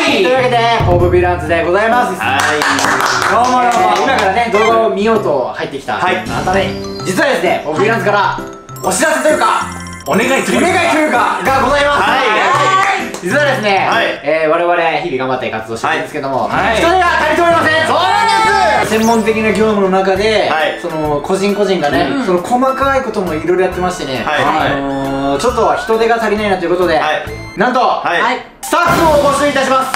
というわけでポブヴィランズでございます。はい、どうもどうも。今からね動画を見ようと入ってきたあなたに、実はですねポブヴィランズからお知らせというかお願いというかがございます。実はですね、我々日々頑張って活動してるんですけども、人手が足りておりません。そうなんです。専門的な業務の中で、その個人個人がね、その細かいこともいろいろやってましてね、ちょっと人手が足りないなということで、なんとスタッフを募集いたします。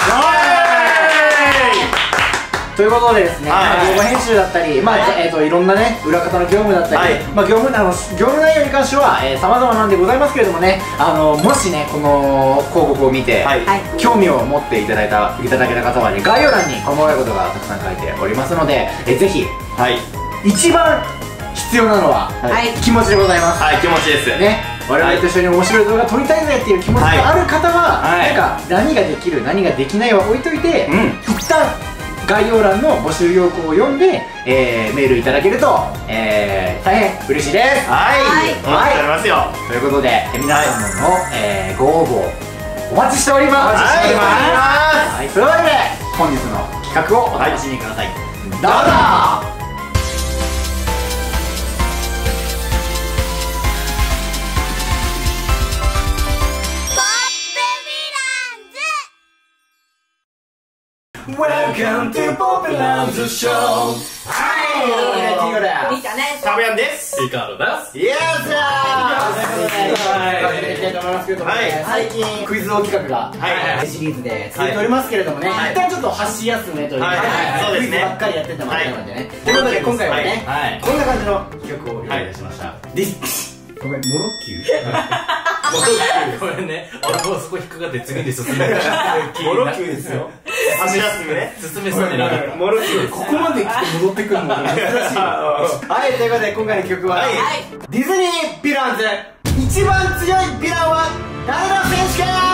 ということでですね、動画編集だったり、いろんなね裏方の業務だったり、業務内容に関しては様々なんでございますけれどもね、もしねこの広告を見て興味を持っていただけた方はね、概要欄に細かいことがたくさん書いておりますので、ぜひ一番必要なのは気持ちでございます。 気持ちですね。我々と一緒に面白い動画撮りたいぜっていう気持ちがある方は、なんか何ができる何ができないは置いといて、一旦概要欄の募集要項を読んで、メールいただけると、大変嬉しいです。 お待ちしておりますよ。 ということで、皆様の、ご応募お待ちしております。というわけで本日の企画をお楽しみください。どうぞ。Welcome to Poppylands Show。はい、 タブヤンです。 リカードです。 イエスじゃー。やりたいと思いますけどもね、最近クイズ王企画がシリーズで続いておりますけれどもね、一旦ちょっと箸休めというかクイズばっかりやってたまったのでね、ということで今回はねこんな感じの企画を用意しました。ごめん、モロッキューこれね、俺もそこ引っかかって次に進める。 モロッキューですよ。箸休めね。 進めそうになる。 モロッキューです。 ここまで来て戻ってくるのが珍しい。はい、ということで今回の曲はディズニーヴィランズ一番強いヴィランは誰だ選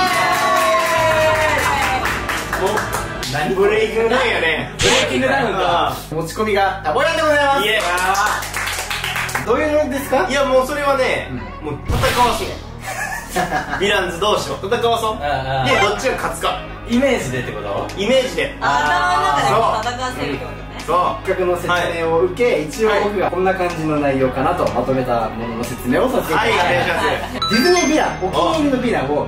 手権。 ブレイキングダウンやね。 ブレイキングダウンか。持ち込みがタボヤンでございます。どういうのですか？ いやもうそれはね、もう戦わすね。ヴィランズ同士を戦わそう。でどっちが勝つか。 イメージでってこと？ イメージで。 頭の中で戦わせるってことね。 そう。 企画の説明を受け、一応僕がこんな感じの内容かなとまとめたものの説明をさせていただきます。ディズニーヴィラン、お気に入りのヴィランを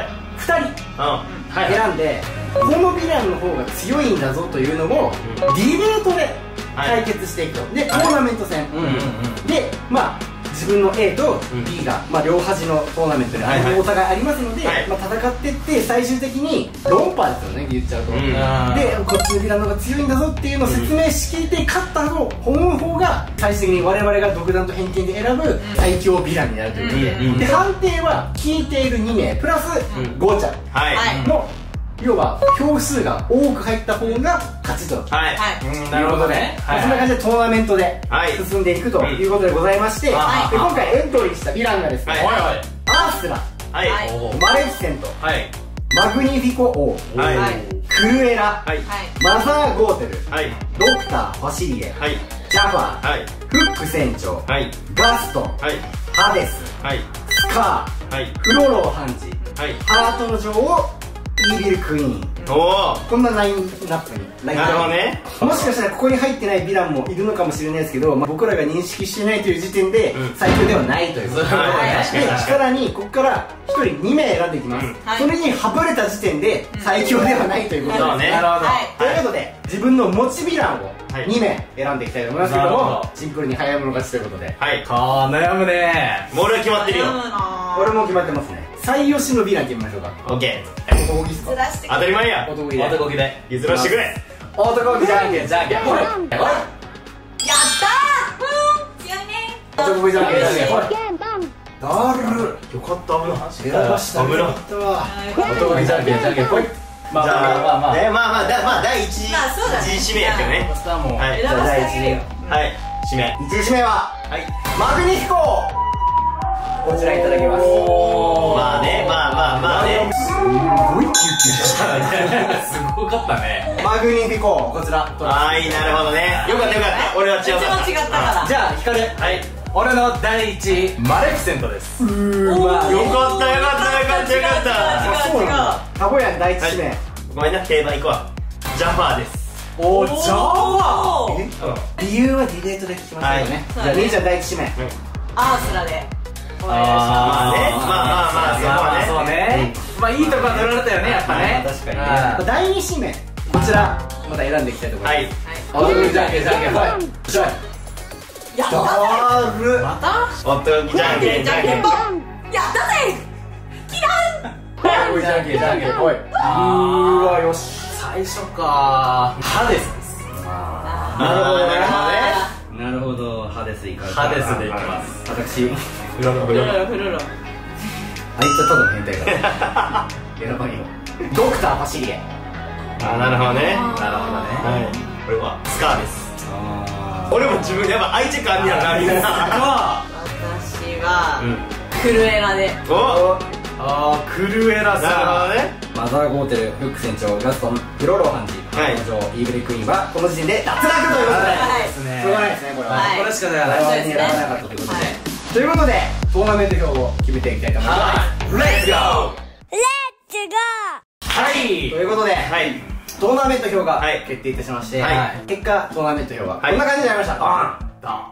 2人選んで、このヴィランの方が強いんだぞというのをディベートで対決していくと。でトーナメント戦で、自分の A と B が両端のトーナメントでお互いありますので、戦っていって最終的に論破ですよね、言っちゃうと。でこっちのヴィランの方が強いんだぞっていうのを説明しきって勝った方が最終的に我々が独断と偏見で選ぶ最強ヴィランになるということで、判定は聞いている2名プラスゴーちゃんの要は票数が多く入った方が勝ちと。なるほどね。そんな感じでトーナメントで進んでいくということでございして、今回エントリーしたヴィランがですね、アースラ、マレフィセント、マグニフィコ王、クルエラ、マザー・ゴーテル、ドクター・ファシリエ、ジャファー、フック船長、ガストン、ハデス、スカー、フロローハンジ、ハートの女王、イービルクイーン。こんなラインナップに。なるほどね。もしかしたらここに入ってないヴィランもいるのかもしれないですけど、僕らが認識してないという時点で最強ではないということで、さらにここから1人2名選んでいきます。それにはぶれた時点で最強ではないということです。なるほど。ということで自分の持ちヴィランを2名選んでいきたいと思いますけども、シンプルに早い者勝ちということで。 悩むね。 もう俺は決まってるよ。 俺も決まってますね。最良しのヴィラン決めましょうか。 オッケー。 男気っすか？ 当たり前や。 男気で譲らしてくれ。 男気じゃんけんじゃんけんほい。 やったー。強いね。 男気じゃんけんじゃんけんほい。 だる。よかった。 選ばしたね。男気じゃんけんじゃんけんほい。 じゃあ第一指名やけどね。 じゃあ第一指名。 1位指名はマグニフィコ。こちらいただきます。 まあね。 すごい救急車。 すごかったね。 マグニフィコ、こちら。 なるほどね。よかった。俺は違う。 うちも違ったから。 じゃあ、ヒカル。 俺の第一マレフィセントです。 よかった。 そうなんだ。タボヤン第一指名。 ごめんな、競馬行くわ。ジャファーです。 おー、ジャワ理由はディベートで聞きましたよね。じゃあ兄ちゃん第1指名。 アースラでお願いしまあね、 ままあそうね。まあいいとこは取られたよね、やっぱね。 確かにね。第2指名、こちらまた選んでいきたいと思います。 はい。 じゃんけんじゃんけん、はい。 じゃあやったぜまたおっときじゃんけんじゃんけん。 やったぜキランおい、じゃんけんじゃんけん、おい。 わ、よし。 最初かハデスです。 なるほどね。 なるほど、ハデスいかれた。 ハデスでいきます。 私、 フロロフロロあいつはただの変態から選ばんよ。ドクターパシリエ。 あ、なるほどね。 なるほどね。 はい。これはスカーです。俺も自分でやっぱ愛着感にはなるな。 私はクルエラでクルエラさん。 ね。 マザーゴーテル、フック船長、ガストン、フロロ判事、彼女、イーブレクイーンはこの時点で脱落ということで、しょうがないですね、これは。 これしかない。 我々に選ばなかったということで。ということで、トーナメント表を決めていきたいと思います。 レッツゴー。はい。 ということで、 はい。 トーナメント表がはい決定いたしまして、 はい結果、トーナメント表はこんな感じになりました。ドーンドン。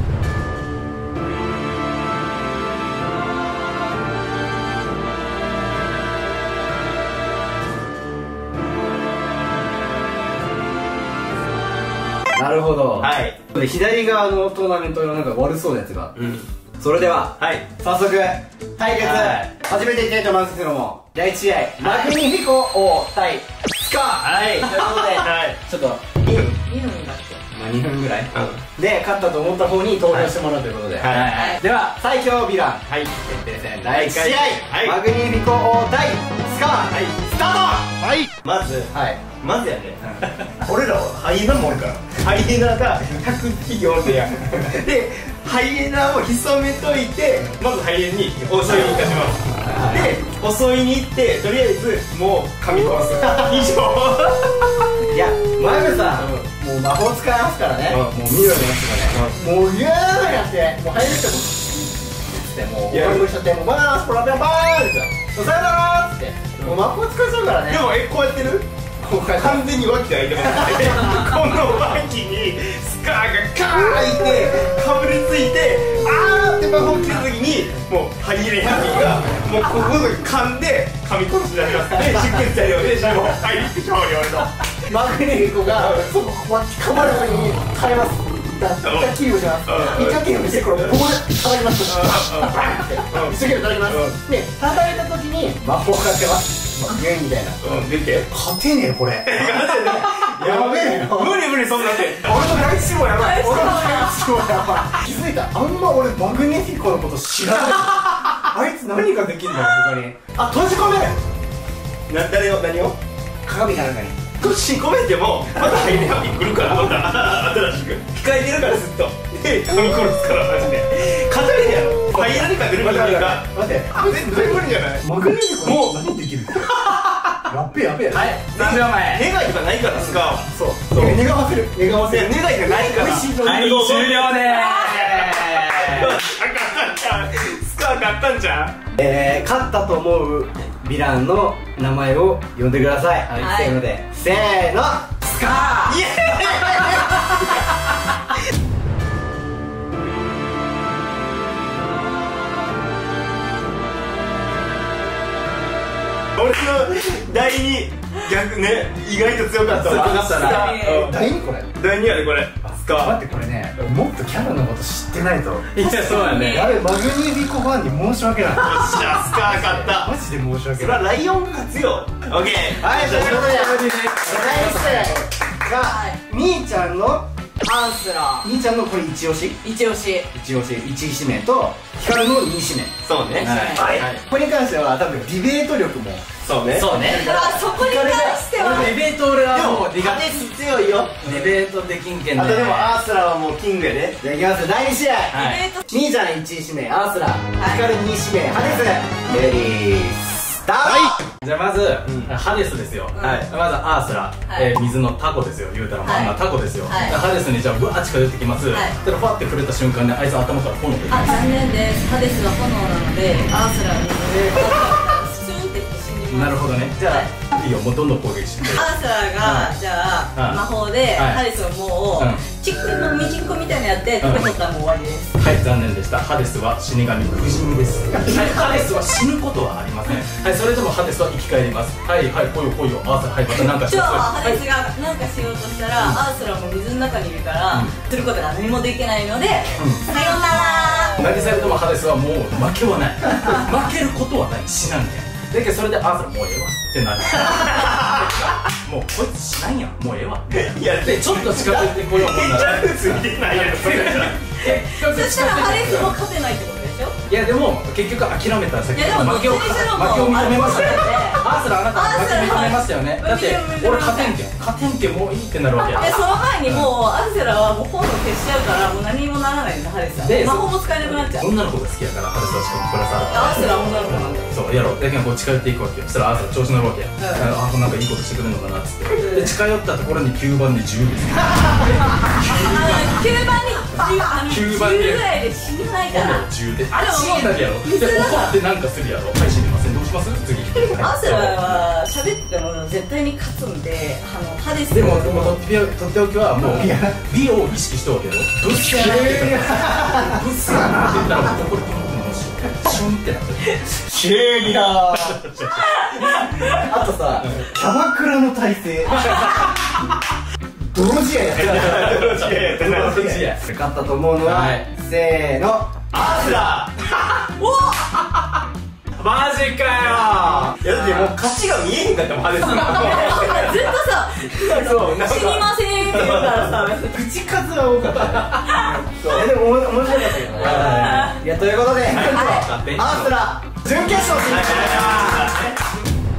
なるほど。 はい。 で左側のトーナメントのなんか悪そうなやつが。それでは、 はい。 早速、対決、始めていきたいと思いますけども、第1試合、マグニフィコ王対スカー。 はい。 ということで、 はい。 ちょっと、 2分だっけまあ2分ぐらいで、勝ったと思った方に投票してもらうということで。 はい。 では、最強ヴィラン、 はい。 決定戦第1試はい合、マグニフィコ王対スカー。 はい。 スタート。 はい。まず、 はい。 まずやね、俺らはハイエナもおるから、ハイエナが100匹おるやん。で、ハイエナを潜めといて、まずハイエナに襲いに行たします。で、襲いに行って、とりあえずもう噛み殺す。以上。 いや、マグさん、もう魔法使いますからね。もう緑のやつがね、もうギューッやって、もう入るってもう、もう、オールしちゃって、もうバーンスプラピャンバーンですよ。さよならーって、もう魔法使いそうからね。 でも、こうやってる完全に脇で開いてますね。この脇にスカーがカーン開いてかぶりついて、あーって魔法来た時にもうハイエナ100がもうここで噛んで噛み殺しになります。で、出血材料で死亡。はい、勝利俺のマグニフィコがそこ脇かまる時に耐えます。一回キーをします。一回キーをしてこれここで叩きます。バンって一生懸命叩きます。で、叩いた時に魔法かけます。ゲームみたいな。 出て勝てねえこれ。やべえよ。 無理無理、そんなんで俺の第一志望やばい。俺の第一志望やばい。気づいた。あんま俺マグニフィコのこと知らない。あいつ何ができるんだろ他に。あ、閉じ込める。 誰を何を鏡かなんかに閉じ込めてもまたハイエナ1来るから、また新しく控えてるからずっと。で、噛み殺すからマジで勝てるやろ。ハイエナに勝てる人間が待って、 全然無理じゃない。 マグニフィコもう何できるの。やっべえやべえ。 はい、3秒前。 願いがないからスカーは。 そう。願わせる。願わせる。 願いがないから。 はい、終了でーす。 スカー勝ったんじゃん。 勝ったと思うヴィランの名前を呼んでください。 はいせーので、せーの、スカー。 イエーイ。俺の第2逆ね、意外と強かったわ。 強かったな。 第2これ。 第2やでこれスカー。 待ってこれね、もっとキャラのこと知ってないと。 いや、そうだね。 あれマグニフィコファンに申し訳ない。 よっしゃ、スカー勝った。 マジで申し訳それない。 はライオンが勝つよ。オッケー。 はい、ということで、第1世がみーちゃんのアンスラみーちゃんのこれ一押し一押し一押し1指名とヒカルの2指名。 そうね。 はい、これに関しては多分ディベート力もそうね。 そうね。 そこに関してはディベート俺はもうでもハデス強いよ。 ディベートできんけんね。 あとでもアースラはもうキングやで。 じゃあいきます第2試合、 はいみーちゃん1指名アースラ、ヒカル2指名ハデス。レディースタート。 じゃあまずハデスですよ。まずアースラ、水のタコですよ。言うたらまあタコですよ。ハデスにじゃあブワー近寄ってきます。ただファって触れた瞬間にあいつ頭から炎が出てきます。 残念です。ハデスは炎なのでアースラにスチーンって死んでます。 なるほどね。じゃあいいよ、もうどんどん攻撃して。 アーサーがじゃあ魔法でハデスをもうチックのミジンコみたいなやって食べとったらもう終わりです。 はい、残念でした。ハデスは死神不死身です。はい、ハデスは死ぬことはありません。はい、それでもハデスは生き返ります。はいはい、来いよ来いよ、アーサー、はい、またなんかしじゃます。 あハデスがなんかしようとしたら、アーサーも水の中にいるからすることが何もできないので、さようなら。 何されてもハデスはもう負けはない。負けることはない、死なんねん。だけどそれでアーサーもうええわってなる。もうこいつ死なんや、もうええわ。いやでちょっと近づいてこようもんなら。 ついてないやろ。 そしたらハデスも勝てないってことでしょ。 いやでも結局諦めたら先いやでも負けを認めましたね。アーサーあなた負け認めましたよね。だって俺勝てんけんもういいってなるわけや。 その前にもうアルセラはもう本能消しちゃうからもう何もならないんだハデスは。魔法も使えなくなっちゃう。 女の子が好きやからハデスはしかもプラスアルセラは女の子なんだよ。 そうやろう。だけどこう近寄っていくわけよ。そしたらアーサー調子乗るわけや。あなんかいいことしてくれるのかなっつって。で近寄ったところに9番で10です。 9番に10ぐらいで死なないから 10であれ死になるやろ。で怒ってなんかするやろ。はい死にません。どうします次。 アーセラは喋っても絶対に勝つんでハデスでもとっておきはもう美を意識したわけよ。ブッスやなって言ったらブッスやなって言ったらここでシュンってなってシューリラー。あとさ、キャバクラの体勢。泥仕合やったな。勝ったと思うのはせーのアーサー。 おマジかよ。 いやだってもう勝ちが見えへんかったもんハデスが。 ずっとさ死にませんって言うからさ口数は多かった。でも面白かったけどね。いやということでアースラ準決勝進出。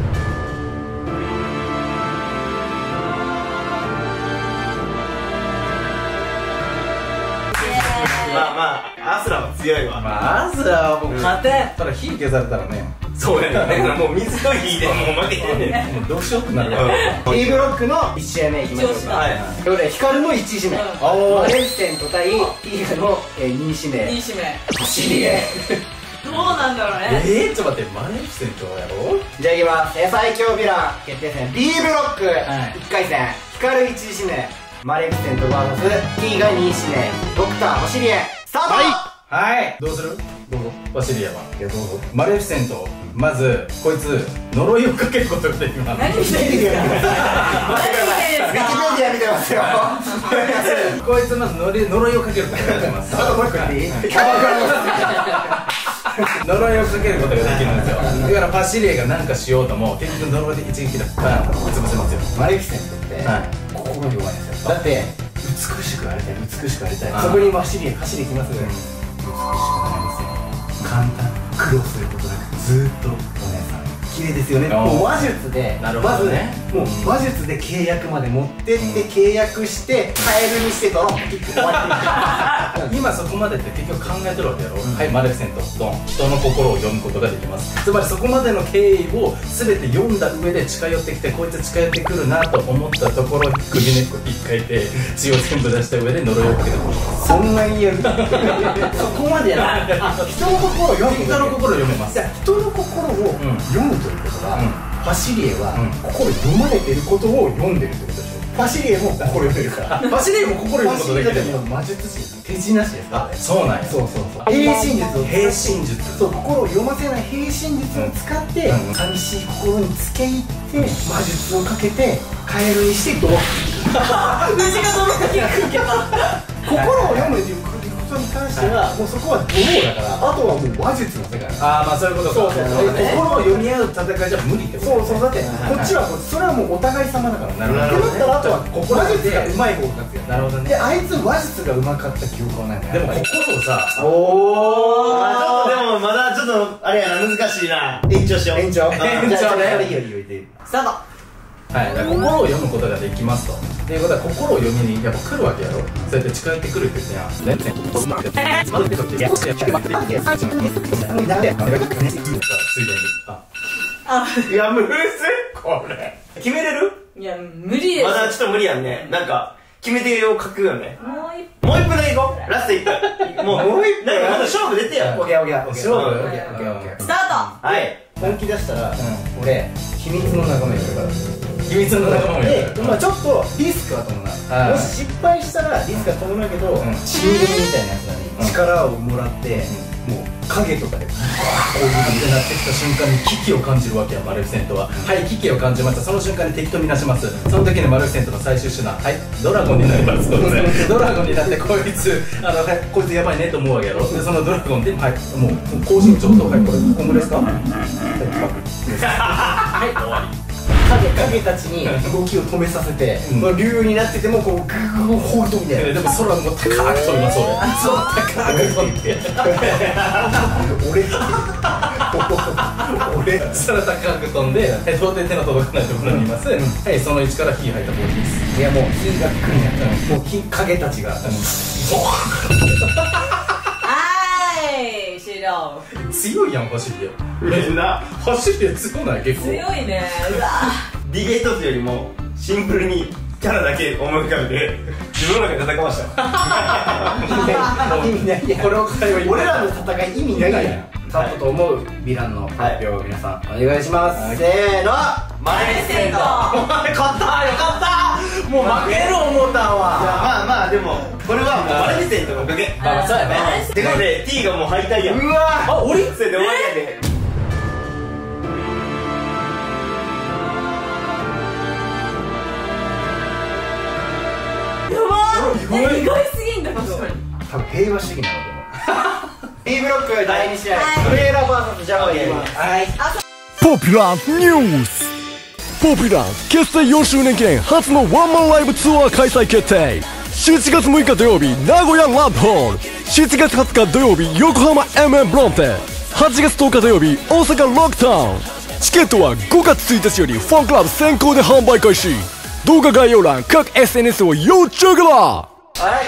まあまあアスラは強いわ。 まあアースラはもう勝てん。ただ火消されたらね。 そうやね。もう水と火でもう負けてんねん。 もうどうしようってなるわ。 B ブロックの1試合目いきましょうか。ということでヒカルの1指名、マレフィセント対ティーガの2指名。 2指名走りへどうなんだろうね。 ちょっと待って、マレフィセントやろ。 じゃあいきます。最強ヴィラン決定戦 B ブロック1回戦、ヒカル1指名、マレフィセント VS ティーガ2指名、ドクター走りへスタート。 はい、どうする？どうぞ。ワシリアは。いやどうぞ。マレフィセント、まずこいつ呪いをかけることができます。 何してるんですか。 ウィキペディア見てますよ。 こいつまず呪いをかけることができます。 あともう一個いい？キャバクラの呪いをかけることができるんですよ。だからパシリエが何かしようとも結局呪いで一撃だったら潰せますよ。 マレフィセントって心弱いんですよ。だって美しくありたい、美しくありたい。そこに走り行きますね。美しくなりますよ。簡単、苦労することなくずっとお姉さん綺麗ですよね。もう話術でまずね、もう話術で契約まで持ってって契約してカエルにしてドロンって終わり。 今そこまでって結局考えてるわけやろ。はい、マレフィセントドン、人の心を読むことができます。つまりそこまでの経緯を全て読んだ上で近寄ってきて、こいつ近寄ってくるなと思ったところ首根っこ引っかいて血を全部出した上で呪いをかけてほしい。 そんなに言える？そこまでやな。人の心を読む。 人の心を読めます。 人の心を読むということは、パシリエは心読まれてることを読んでるってことでしょ。パシリエも心読めるから。 パシリエも心読むことできる。 魔術師、手品師ですからね。 そうなんや。 そうそうそう。平身術を平身術。 そう、心を読ませない平身術を使って寂しい心につけ入って魔術をかけてカエルにしてドロップ。 虫がドロップキック受けた。 心を読むっていうことに関してはもうそこはドローだから、あとはもう話術の世界。 ああ、まあそういうことか。心を読み合う戦いじゃ無理ってこと。 そうそう、だってこっちはそれはもうお互い様だから。なるほど。ってなったらあとは話術がうまい方が勝つよ。 なるほどね。 であいつ話術がうまかった記憶はないの。 でも心をさ、 でもまだちょっとあれやな、難しいな。延長しよう。 延長ね。いいよいいよいいよ。 スタート。 はい、心を読むことができますと。っていうことは心を読みにやっぱ来るわけやろ。そうやって近寄ってくるって言ってやん。 いやむずいこれ。決めれる？ いや無理です。 まだちょっと無理やんね。なんか決め手を書くよね。 もう一分でいこう。ラスト1回。もう一分。なんかまだ勝負出てや。 オッケーオッケー。 勝負。 スタート。 はい。 本気出したら俺秘密の仲間やるから。 秘密の仲間もいる。 で、まあちょっとリスクは伴う。もし失敗したらリスクは伴うけど、死んでるみたいなやつらに力をもらって、もう影とかでこういう風になってきた瞬間に危機を感じるわけや、マレフィセントは。はい、危機を感じました。その瞬間に敵とみなします。その時にマレフィセントの最終手段、はい、ドラゴンになります。ドラゴンになってこいつこいつやばいねと思うわけやろ。でそのドラゴンで、はい、もう高身長と、はい、これこんぐらいですか。はい、終わり。影たちに動きを止めさせて、竜になっててもこうグーグーホールドみたいな。でも空も高く飛びます俺。そう高く飛んで。俺空高く飛んで、到底手の届かないところにいます。はい、その位置から火吐いたボールです。 いやもう火が来るんやったらもう影たちが。強いやん走りで。 みんな走りで強ない結構。 強いね。うわ。 ディゲートよりもシンプルにキャラだけ思い浮かべて自分の中で戦わした。 意味ないやん。これを俺らの戦い意味ないやん。勝ったと思うヴィランの発表を皆さんお願いします。せーの、 マレフィセント。 勝った、よかった。もう負ける思ったわ。 まあまあでもこれはもうマレフィセントのおかげ。 まあそうやね。 てかで T がもう敗退やん。 うわあ、俺それで終わりやで。 やばー。意外すぎんだ。確かに。 多分平和主義なのと思う。B ブロック第2試合、クレーラー VS ジャワいきます。はい。 ポピュラーニュース。ポピュラー結成4周年記念初のワンマンライブツアー開催決定。7月6日土曜日名古屋ラブホール、7月20日土曜日横浜 MM ブロンテ、8月10日土曜日大阪ロックタウン。チケットは5月1日よりファンクラブ先行で販売開始。動画概要欄各 SNS を要チェックだ。 はい、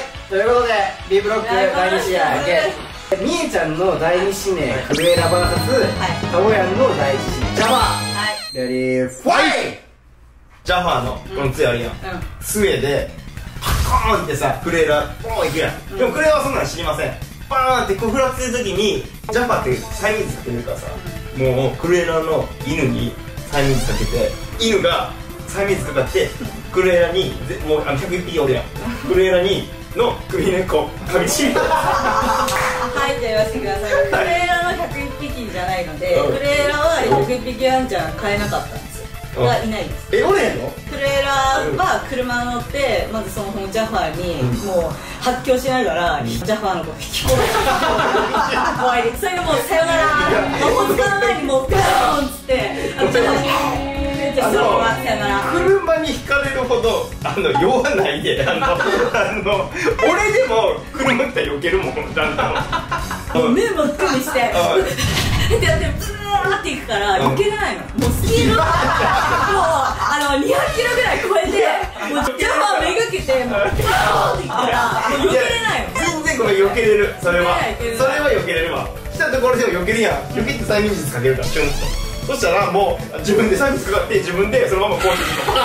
ということで B ブロック第2試合、みえちゃんの第2指名クレーラ VS タオヤンの第1指名ジャバー。レディーファイ。 ジャファーのこの杖あるやん、杖でパコーンってさクレーラボーンいくやん。でもクレーラはそんなん知りません。バーンってこう振らせる時にジャファーって催眠術かけるからさ、もうクレーラの犬に催眠術かけて、犬が催眠術かかってクレーラにもう101匹おるやん。クレーラにの首根っこ噛みしめた。 はい、じゃあ言わせてください。クレーラの101匹じゃないので、クレーラは101匹ワンちゃん買えなかったんですよ。がいないんです。 おれへんの？ クレーラは車乗ってまずそのジャファーにもう発狂しながらジャファーのこと引き込む。怖いです。それでもうさよなら。魔法使う前にもうガーンっつってジャファーにそのままさよなら。 車にひかれるほど酔わないで、俺でも車来たら避けるもん。だんだん目真っ赤にしてってやってブーっていくから避けれないの。もうスピードがもう200キロぐらい超えて、もうジャファーめがけてもうバーっていくからもう避けれないの。 全然これ避けれる。それは避けれるわ。来たところでも避けるやん。避けて催眠術かけるからシュンと。そしたらもう自分で催眠術かかって自分でそのままこうして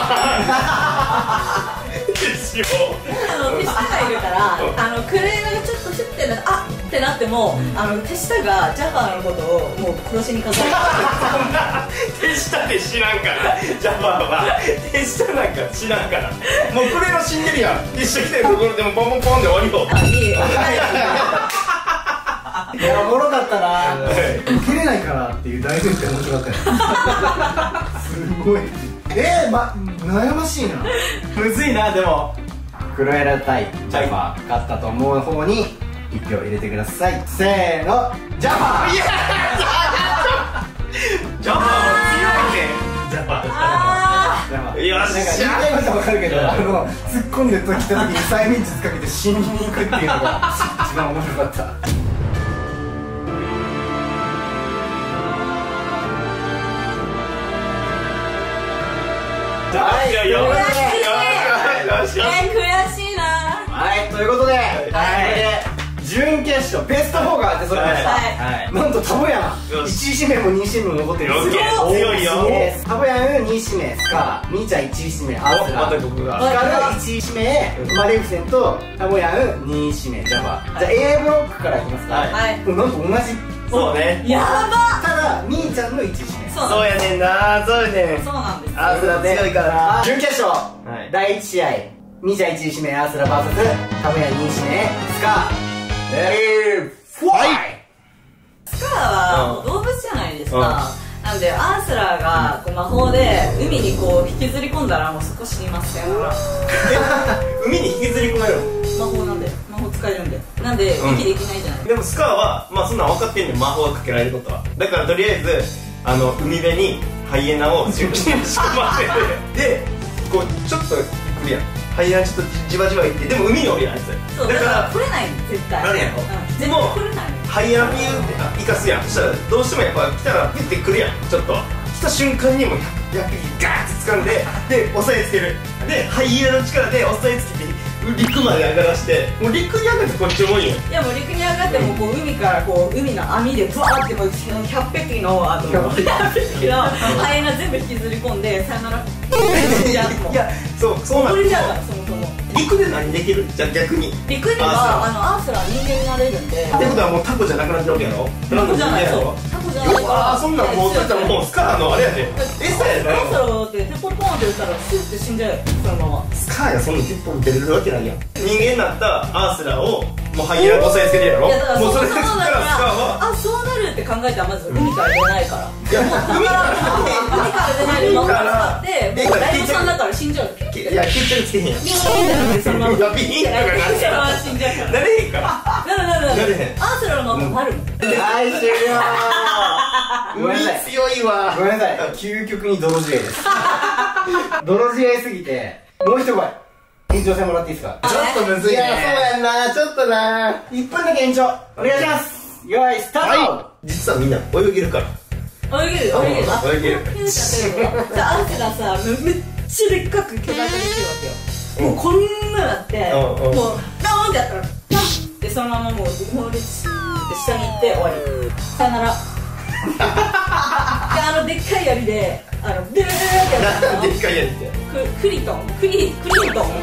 手下がいるからクレーラがちょっとシュッてあってなっても手下がジャファーのことをもう殺しにかかる。 そんな手下で知らんからジャファーは手下なんか知らんから。もうクレーラ死んでるやん。手下来てるところでもポンポンポンで終わりよ。 いやおもろかったな。受けれないからっていう大前提面白かったよ。すごい。悩ましいな。 むずいな。でもクロエラ対ジャファー、勝ったと思う方に1票入れてください。せーの、ジャファー。 いやジャファー強いね。 ジャパン。 よし、 なんか言いたいことは分かるけど、突っ込んできた時に催眠術かけて死にに行くっていうのが一番面白かった。 悔しいな。 はい、ということで準決勝ベスト4が出そろいました。なんとタボヤン1位指名も2位指名も残ってるんですよ。 強いよ。 タボヤン2位指名スカ、みーちゃん1位指名アスラ、ヒカル1位指名マレフィセント、タボヤン2位指名ジャファ。じゃあ A ブロックからいきますか。なんと同じそうね。 やば。 ただみーちゃんの1位指名。 そうやねんな、そうやねん。 そうなんです。 アースラ強いからな。 準決勝第1試合、みーちゃん1位指名アースラ VS たぶや2位指名スカー。レディーファイト。 スカーは動物じゃないですか。なんでアースラーがこう魔法で海にこう引きずり込んだらもうそこ死にますよ。 海に引きずり込める魔法なんで、魔法使えるんで、なんで息できないじゃない。 でもスカーはまあそんなん分かってんねん、魔法がかけられることは。だからとりあえず海辺にハイエナを仕込ませてでこうちょっと来るやん、ハイエナちょっとじわじわいって、でも海におるやんあいつ。 そうだから来れないの絶対。 なるやろ。 絶対来れないの。 ハイエナピューって生かすやん。そしたらどうしてもやっぱ来たらピュってくるやん。ちょっと来た瞬間にもう100匹ガーッて掴んで、で押さえつける。でハイエナの力で押さえつけて陸まで上がらして、もう陸に上がってこっちもいいよ。 いやもう陸に上がってもこう海からこう海の網でブワーってこう100匹の100匹のハイエナ全部引きずり込んでさよなら死んじゃう。 いやそうなん溺れちゃうからそもそも。 陸で何できる？じゃあ逆に陸にはアースラー人間になれるんで。 ってことはもうタコじゃなくなってるわけやろ。 タコじゃない、そうタコじゃないから。 そんなんもうそしたらもうスカーのあれやで、餌やで。 アースラーだって鉄砲ポンって打ったらシュッて死んじゃうよそのまま。 スカーやそんな鉄砲出れるわけないやん。人間になったアースラーをもうハイエナ押さえつけてやろ。 いやだからもうそれでそうだからスカーはそうなるって考えたらまず海から出ないから。 いや海海から出ないで魔法使ってもうライブさんだから死んじゃう。 いや決着つけへんやん。 ビーンってそのままいやビーンとかなれへんそのまま死んじゃうから。 なれへんからなるへん。 アースラーの魔法なるもん。 はい終了。ごめんなさい、 海強いわ。 ごめんなさい、究極に泥仕合です泥仕合すぎてもう一声延長戦もらっていいですか？ ちょっとむずいね。いやそうやんな、ちょっとな。 1分だけ延長お願いします。よいスタート。 実はみんな泳げるから。 泳げる。 泳げる。 じゃあアースラーさめっちゃでっかく巨大化できるわけよ。もうこんななってもうダーンってやったらパッってそのままもうでシューって下に行って終わり。さよなら。ででっかい槍でビューってやったらでっかいやつってクリトンあれねクリトン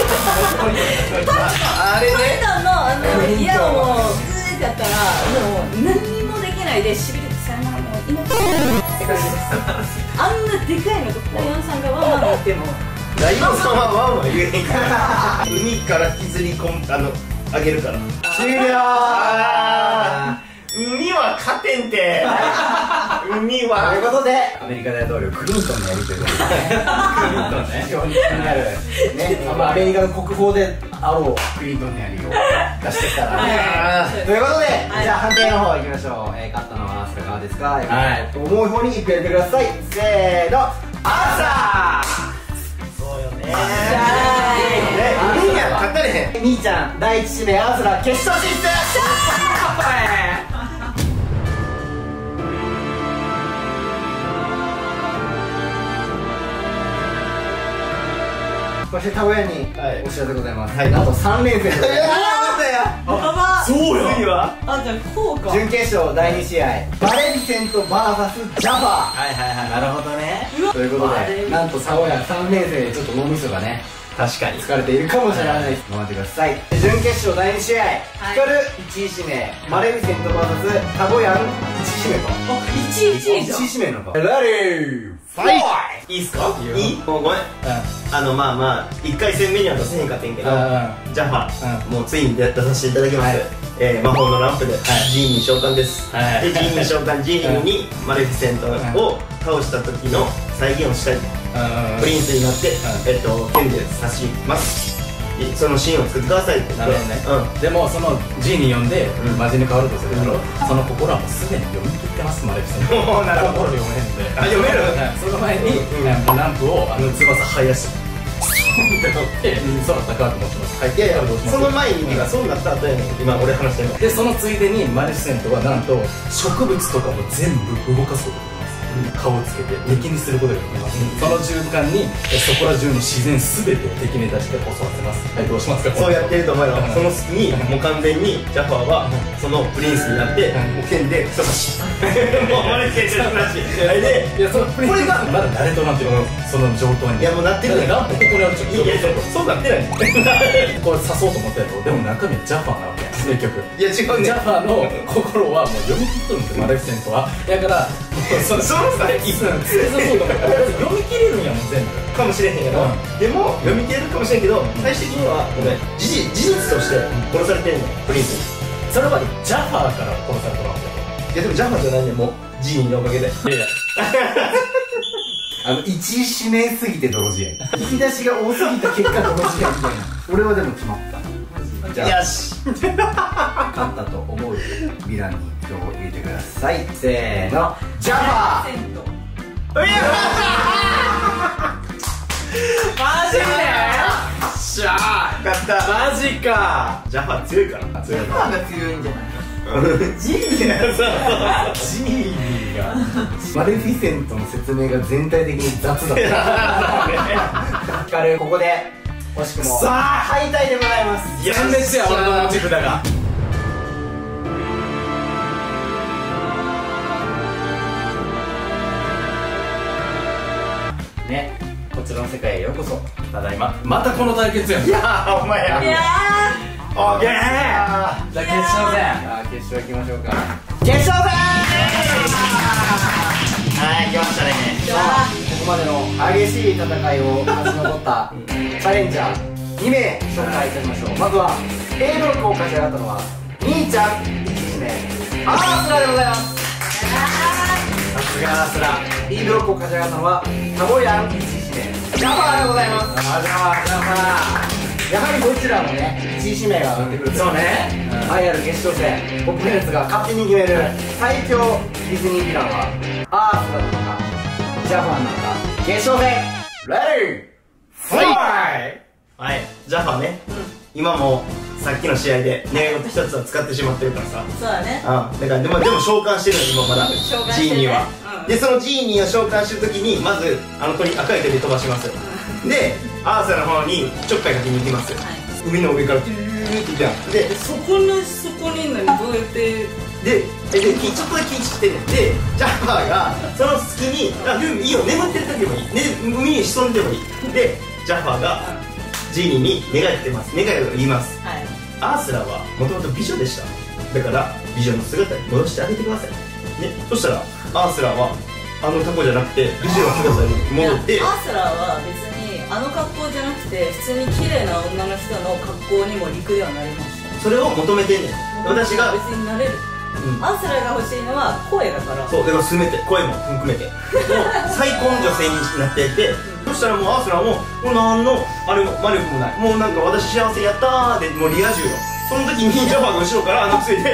の矢をもうグーってやったらもう何にもできないでしびれてさよならもう命って感じです。あんなでかいのとライオンさんがワンワン言ってもライオンさんはワンワン言えへんから海から引きずり込むあげるから。 終了。 海は勝てんて海はということでアメリカ大統領クリントンのやりということでね非常に気になるね、アメリカの国宝であろうクリントンのやりを出してきたらね。ということでじゃあ判定の方いきましょう。勝ったのはアースラ側ですか？と思う方に1票入れてください。せーのアースラー。 そうよね。 みーちゃん勝ったれへん。みーちゃん第1指名アースラ決勝進出。そしてタオヤにお知らせございます。なんと3連戦でございます。 そうよ。次はあ、じゃあこうか。 準決勝第2試合バレビセント VS ジャファー。 はいはいはい、なるほどね。 ということでなんとタオヤ3連戦でちょっと脳みそがね確かに疲れているかもしれないです。頑張ってください。準決勝第2試合ヒカル1位指名バレビセント VS タボヤン1位指名か。 1位じゃん。 1位指名なのか。レディーファイト。 いいっすか？いい？もうごめん。まあ1回戦目には出せへんかったんけど、ジャファもうついに出させていただきます。魔法のランプでジーニー召喚です。でジーニー召喚ジーニーにマレフィセントを倒した時の再現をしたい。プリンスになって剣で刺します。そのシーンを作ってくださいって言って。 なるほどね。でもそのジーニー呼んで魔人に変わるとするだろう。その心はもうすでに読み切ってます。マレフィセント心読めへんで。 あ、読める？ その前にランプを翼生やしって乗って空高く持ってます。 いやいや、その前にそうなった後やねん今俺話してるので。そのついでにマレフィセントはなんと植物とかも全部動かすことができます。顔をつけて敵にすることができます。その瞬間にそこら中の自然すべてを敵に出して襲わせます。はい、どうしますか？ そうやってると思うよ。その隙にもう完全にジャファーはそのプリンスになってもう剣で人差しもうマレフィセントなしで、 いや、そのプリンスがまだ誰となんていうのその上等に。 いやもうなってるね。 ランプここにあるちょっと。 いやそうなってない。 これ刺そうと思ったやろ。でも中身はジャファーなわけや結局。 いや違うね。 ジャファーの心はもう読み切っとるんですよマレフィセントは。だからそのさいつそうと思ったら読み切れるんやもん全部。 かもしれへんけど、でも読み切れるかもしれんけど、最終的にはごめん事実として殺されてんのプリンスに。 それはジャファーから殺されたわけ。 いやでもジャファーじゃないねんもうジーニーのおかげで。 いやいや一位指名すぎて泥仕合、引き出しが多すぎた結果泥仕合みたいな。俺はでも決まった。じゃあよし勝ったと思うヴィランに票を入れてください。せーの、ジャファー。 マジでしゃー勝ったマジか。 ジャファー強いから強いからが強いんじゃないジーニージーニーがマレフィセントの説明が全体的に雑だった。ここで惜しくもさあ敗退でございます。 全滅や俺の持ち札が。 ね、こちらの世界へようこそ。 ただいままたこの対決やん。 いやーお前やいやオッケーじゃあ決勝戦。 決勝行きましょうか。決勝戦。 はい来ましたね。 ここまでの激しい戦いを勝ち残ったチャレンジャー2名紹介いたしましょう。まずは A ブロックを勝ち上がったのは兄ちゃん1日目アースラでございます。さすがアースラ。 B ブロックを勝ち上がったのはタモヤン1日目ジャファーでございます。ジャファーやはりどちらもね1位指名が上がってくる。そうね、栄えある決勝戦僕のやつが勝手に決める最強ディズニーヴィランはアースラなのかジャファーなのか。決勝戦レディーファイはいジャファーね、今もさっきの試合で願い事一つは使ってしまってるからさ。 そうだね。 だからでも召喚してるの今まだ召喚ジしてるねーニーは、でそのジーニーを召喚してる時にまず鳥赤い手で飛ばします。でアーサーの方にちょっかいかけに行きます。海の上からピューって行ってでそこにいんのにどうやってちょっとだけ聞いてね。でジャファーがその隙にいいよ眠ってる時でもいい、海に潜んでもいい。でジャファーがジーニーに願いってます願いを言います。アースラはもともと美女でした。だから美女の姿に戻してあげてくださいね。そしたらアースラはあのタコじゃなくて美女の姿に戻って、 アースラは別にあの格好じゃなくて普通に綺麗な女の人の格好にも陸ではなりました。 それを求めてんねん私が。 別になれる、アースラが欲しいのは声だから。 そうだから全て声も含めてもう最高の女性になっていてそしたらもうアースラはもう何のあれも魔力もない、もうなんか私幸せやったーでもうリア充よ。その時にジャファーが後ろからついて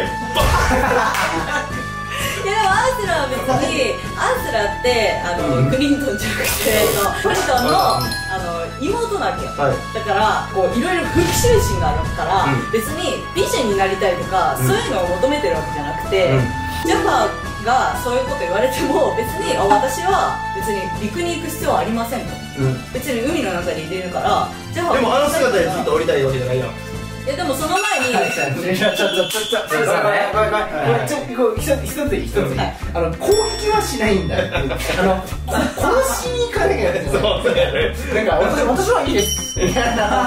いやでもアースラは別にアースラってクリントンじゃなくてクリントンの妹なわけよ、だからこういろいろ復讐心があるから、別に美女になりたいとか、そういうのを求めてるわけじゃなくて、ジャファーがそういうこと言われても別に私は別に陸に行く必要はありませんと、別に海の中に入れるからジャファーでもあの姿でずっと降りたいわけじゃないやん。 いやでもその前に一ついい攻撃はしないんだよ。殺しに行かなきゃいけない。なんか私はいいです。延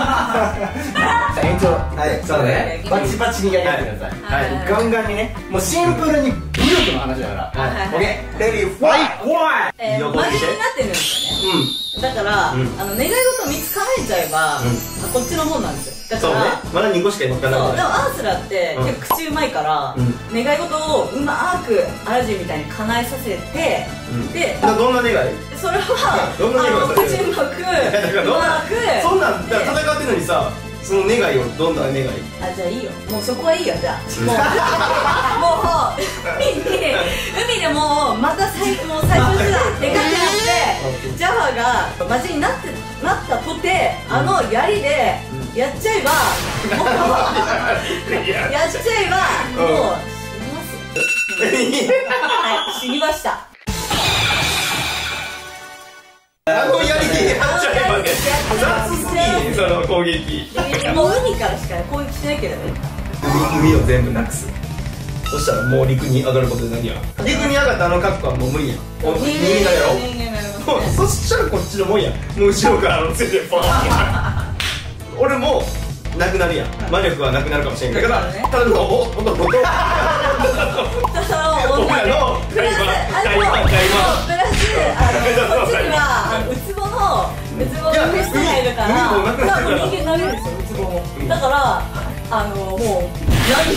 長そうね、バチバチにやり合ってください。ガンガンにね、もうシンプルに武力の話だから。オッケーレディーファイト。 マジになってるんですよね。だから願い事見つかれちゃえばこっちのもんなんですよ。だからまだ2個しか乗っかない。 そうでもアースラって結構口うまいから願い事をうまくアラジンみたいに叶えさせて、でどんな願い？ それはどんな願いをさせる？ 口うまくそんなん戦ってるのにさ、その願いをどんな願い？ じゃあいいよ、もうそこはいいよ。じゃあもう海でもうまた最初だでかくなってジャファーがマジになったとて槍でやっちゃえばもうやっちゃえばもう死にますよ。はい、死にました。 槍でやっちゃえばね、雑すぎねその攻撃。 もう海からしか攻撃しないけどね。 海を全部なくす。そしたらもう陸に上がることになるやん。陸に上がった格好はもう無理やん。人間だよ。 もうそしたらこっちのもんや。もう後ろからついてポーン俺もなくなるやん。魔力はなくなるかもしれんけど、ただの男プラスウツボの人がいるから、人間投げるんですよ、ウツボも。だからもうラン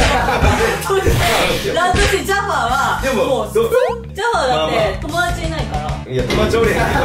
ドしてジャファーはもうジャファーだって友達いないから。 いや友達おれへんけど、 だ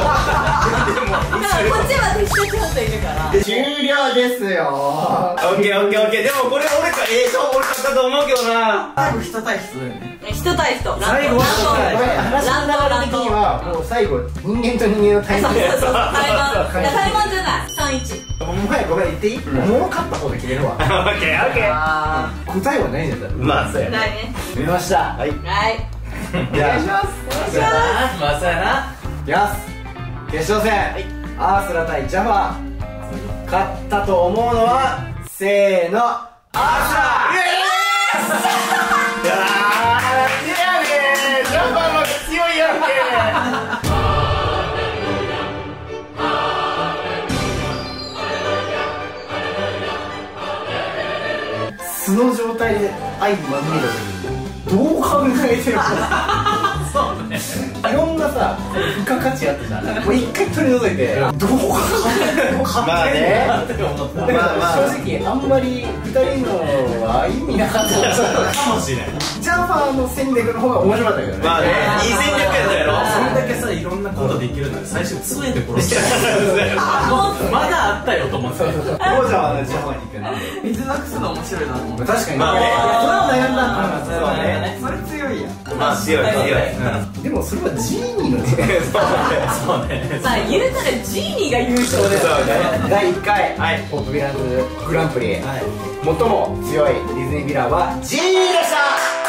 からこっちは敵とちゃんといるから。 終了ですよ。 オッケーオッケーオッケー。でもこれ俺か俺勝ったと思うけどな。 最後人対人だよね。 人対人。 最後は話の流れ的にはもう最後人間と人間の対そう決。 そうそう。対マンじゃない。3-1。 お前ごめん言っていい？おもろかった方で切れるわ。 オッケーオッケー。 答えはないんだったら。 まあそうやね。 ないね。 見ました。 はい。 はい。 お願いします。 まあそうやな。 いきます。決勝戦、アースラ対ジャファー。勝ったと思うのはせーの、アースラ。 いやー、なんでやねん。ジャパンの強いやんけ。 素の状態で愛にまみれた時にどう考えてるかそうね。 いろんなさ付加価値あったじゃん。もう一回取り除いてどう考えてるかまあね。 正直あんまり2人のは意味なかったかもしれない。 ジャファーの戦略の方が面白かったけどね。 まあね、いい戦略やったやろ。 それだけさいろんなことできるのに最初杖で殺しちゃう。まだあったよと思って。 王者はジャファーに行くなんで水なくすの面白いなと思って。 確かにまあね、 それは悩んだんだ。 そうね。 それ強いやん。 まあ強い強い。 でもそれはジーニーの力。 そうね。 まあ言うたらジーニーが優勝です。 第1回はいポップヴィランズグランプリ、最も強いディズニーヴィランはジーニーでした。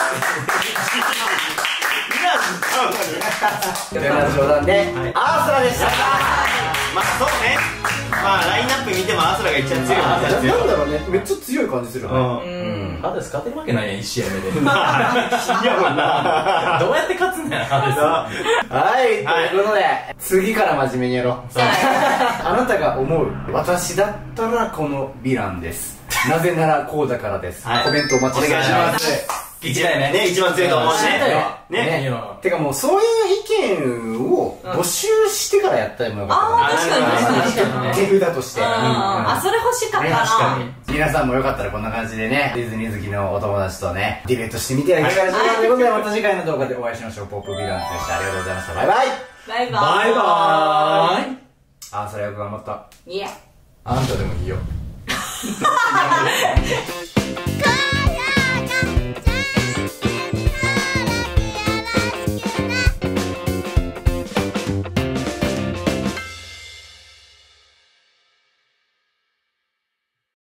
これは冗談でアースラでした。 まあそうね。まあラインナップ見てもアースラが一番強い。 なんだろうね、めっちゃ強い感じするよね。 ハデス勝てるわけないやん1試合目で。 いやもんな。 どうやって勝つんだよハデス。 はい、ということで次から真面目にやろう。あなたが思う私だったらこのヴィランです、なぜならこうだからです。コメントお待ちしております。 一番ね、一番強いと思うしね。 ね、てかもうそういう意見を募集してからやったらもよかった。 確かに手札として。 あ、それ欲しかったな。 皆さんもよかったらこんな感じでね、ディズニー好きのお友達とねディベートしてみてはいかがでしょうか。ということでまた次回の動画でお会いしましょう。ポップヴィランズでした。ありがとうございました。バイバイ。 バイバイ。 バイバーイ。 あ、それよく頑張った。 いや。 あんたでもいいよ。